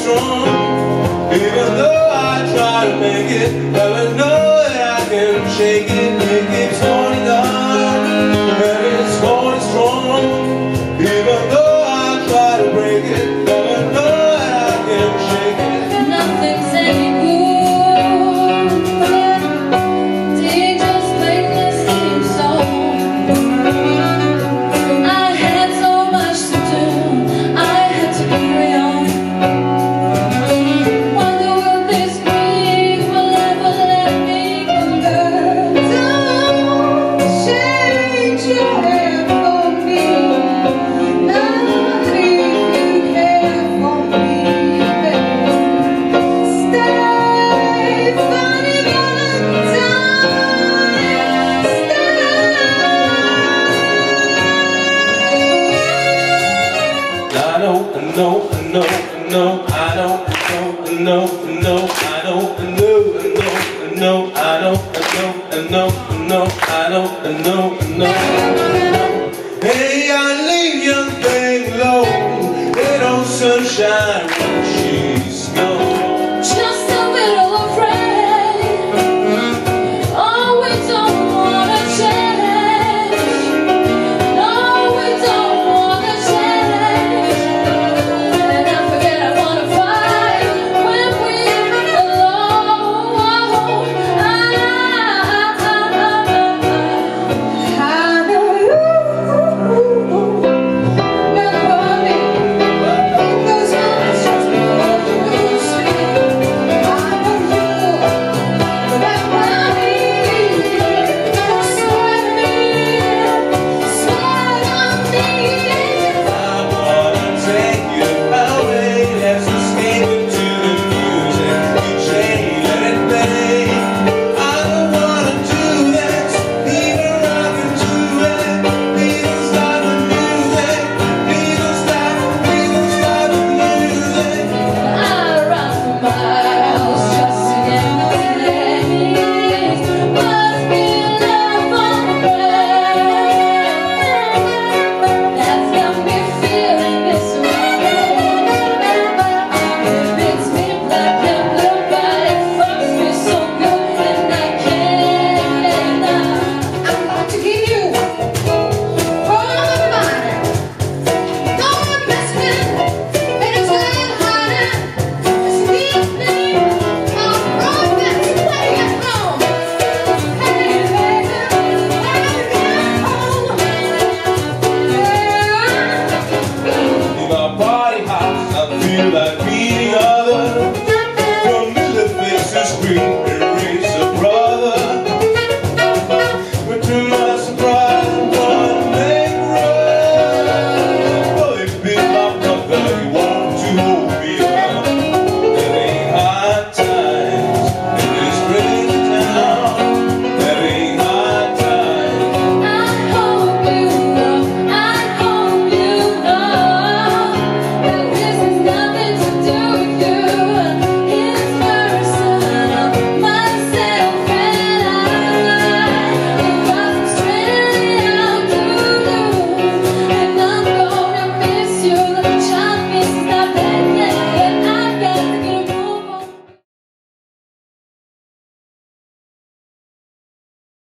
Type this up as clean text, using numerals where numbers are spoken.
strong. Even though I try to make it, but I know that I can shake it. It keeps holding on, and it's going strong. Even though I try to break it, but I know that I can shake it. Nothing's any good. They just make the same song. I had so much to do. I had to carry on. Wonder will this grief will ever let me go. Don't change your hair for me. Not if you care for me, baby. Stay funny Valentine. I know, I know, I know, I know, I know, I know, I know, I know, I know, I know, I know, I know, I know, I know, I know, I know. Hey, I lean